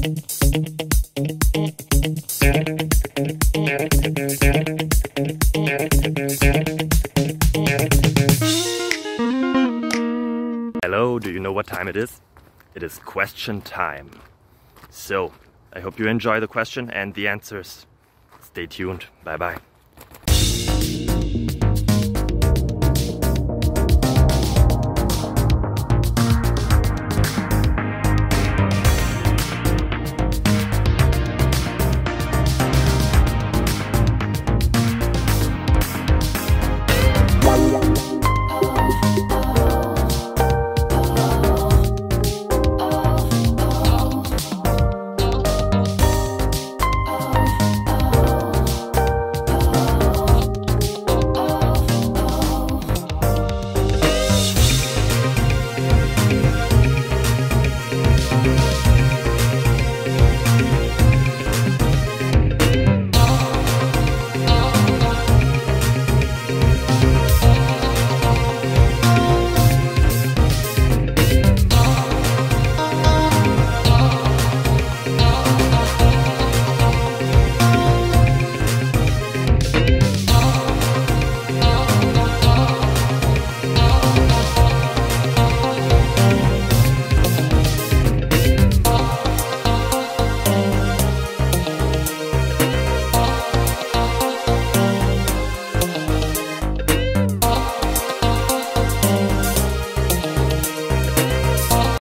Hello, do you know what time it is? It is question time. So, I hope you enjoy the question and the answers. Stay tuned. Bye bye.